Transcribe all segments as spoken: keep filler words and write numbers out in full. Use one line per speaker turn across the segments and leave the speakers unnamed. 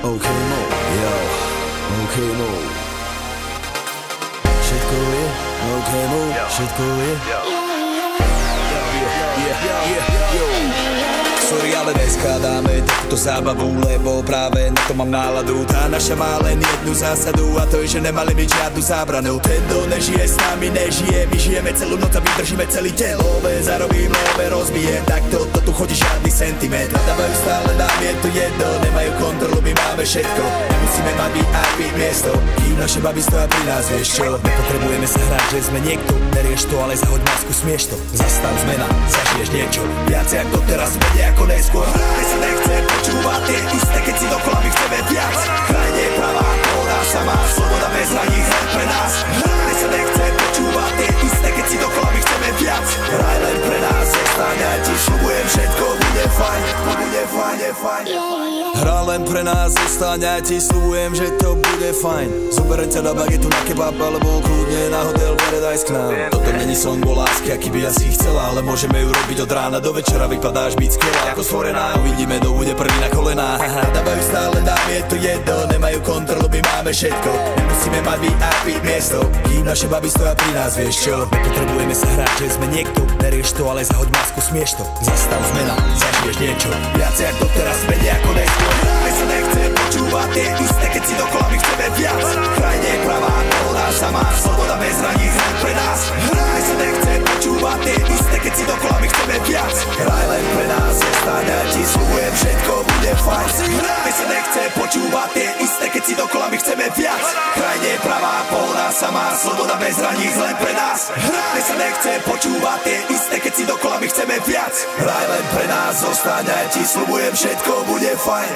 OK Mo, yo, OK Mo. Všetko je, OK Mo, všetko je. Sorry, ale dneska dáme takúto zábavu, lebo práve na to mám náladu. Tá naša má len jednu zásadu, a to je, že nemali byť žiadnu zábranu. Ten, kto nežije s nami, nežije. My žijeme celú noc a vydržíme celý deň. Love zarobím, love rozbijem. Takto to tu chodí žiadny sentiment. Nadávajú stále nám, je to jedno. Nemajú kontrolu, my máme všetko. Nemusíme mať vý í pé miesto, kým naše baby stoja pri nás, vieš čo. Nepotrebujeme sa hrať, že sme niekto. Nerieš to, ale zahoď masku, smieš to. Zastav zmena, zažiješ niečo. Viac jak doteraz, menej ako neskôr. Mne sa nechce počúvať tie isté, keď si dokola my chceme viac. Krajine pravá, voda sama, sloboda bez hraníc len pre nás. Mne sa nechce počúvať tie isté, keď si dokola my chceme viac. Hraj len pre nás, zostaň, ja ti sľubujem, všetko bude fajn. Bude fajn, je fajn. Hraj len pre nás, zostaň, ja ti sľubujem, že to bude fajn. Zoberem ťa na bagetu na kebab, alebo kľudne na hotel Paradise k nám. Toto není song o láske, aký by asi chcela, ale môžeme ju robiť od rána do večera, vypadáš byť skvelá ako stvorená. Uvidíme, kto bude prvý na kolená. Dávajú stále nám, je to jedno. Nemajú kontrolu, my máme všetko. Nemusíme mať vý í pé miesto, kým naše baby stoja pri nás, vieš čo. Nepotrebujeme sa hrať, že sme niekto. Nerieš to, ale zahoď masku, smieš to. Zastav zmena, zažiješ niečo. Viac jak doteraz, menej ako neskôr. Mne sa nechce počúvať tie isté, keď si dokola my chceme viac. Krajine je pravá, voda sama, sloboda bez hraníc len pre nás. Mne sa nechce počúvať tie isté, keď si dokola my chceme viac. Hraj len pre nás, zostaň, ja ti sľubujem, všetko bude fajn. Mne sa nechce počúvať tie isté, keď si dokola my chceme viac. Krajine je pravá, voda sama, sloboda bez hraníc len pre nás. Mne sa nechce počúvať tie isté, keď si dokola my chceme viac. Hraj len pre nás, zostaň, ja ti sľubujem, všetko bude fajn.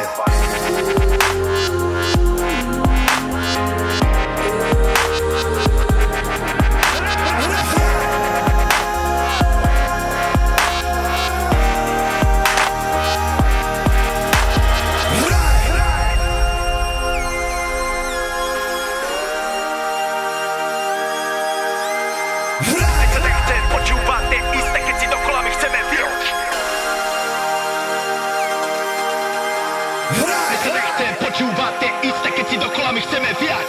Hraj sa nechce počúvať tie isté, keď si dokola my chceme viac. Hraj sa nechce počúvať tie isté, keď si dokola my chceme viac.